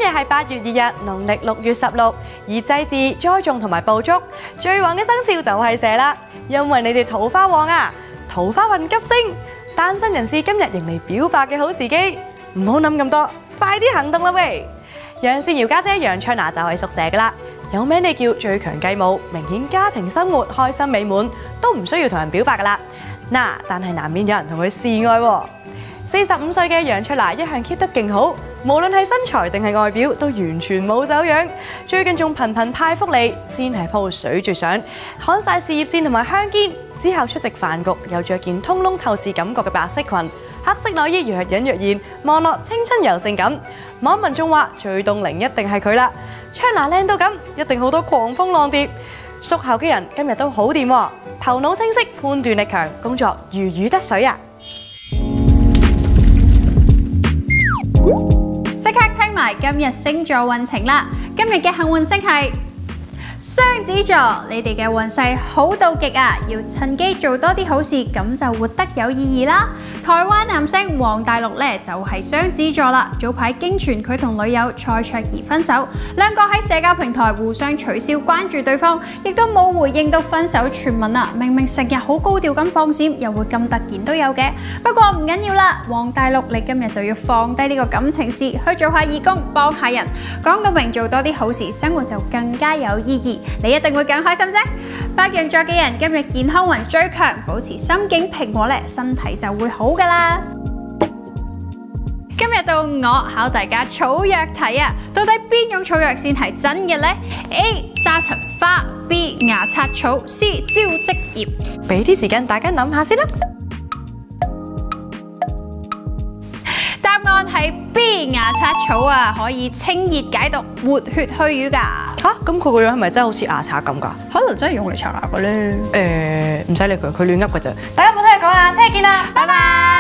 係8月2日，農曆6月16，而祭祀、栽種同埋捕捉最旺嘅生肖就係蛇啦，因為你哋桃花旺啊，桃花運急升，單身人士今日迎嚟表白嘅好時機，唔好諗咁多，快啲行動啦喂！楊善瑤家姐楊卓娜就係屬蛇噶啦，有名你叫最強繼母，明顯家庭生活開心美滿，都唔需要同人表白噶啦。嗱，但係難免有人同佢示愛喎。45歲嘅楊卓娜一向 keep 得勁好，無論係身材定係外表都完全冇走樣。最近仲頻頻派福利，先係 po 水住相，看晒事業線同埋香肩。之後出席飯局，又着件通窿透視感覺嘅白色裙，黑色內衣若隱若現，望落青春又性感。網民仲話最凍齡一定係佢啦，卓娜靚到咁，一定好多狂蜂浪蝶。屬猴嘅人今日都好掂喎，頭腦清晰，判斷力強，工作如魚得水啊！ 即刻聽埋今日星座運程啦！今日嘅幸運星係雙子座，你哋嘅運勢好到極啊！要趁機做多啲好事，咁就活得有意義啦。台灣男星王大陸咧就係雙子座啦，早排經傳佢同女友蔡卓宜分手，兩個喺社交平台互相取消關注對方，亦都冇回應到分手傳聞啊！明明成日好高調咁放閃，又會咁突然都有嘅。不過唔緊要啦，王大陸你今日就要放低呢個感情事，去做下義工，幫下人。講到明做多啲好事，生活就更加有意義。你一定會更開心啫！白羊座嘅人今日健康運最強，保持心境平和咧，身體就會好噶啦。今日到我考大家草藥題啊，到底邊種草藥先係真嘅呢？ A. 沙塵花 B. 牙刷草 C. 招積葉。 俾啲時間大家諗下先啦。 答案係 B 牙刷草啊，可以清熱解毒、活血去瘀噶。 吓，咁佢個樣係咪真係好似牙刷咁㗎？ 可能真係用嚟刷牙嘅咧。 唔使理佢，佢亂噏㗎咋。大家有冇聽佢講啊？聽日見啦，拜拜。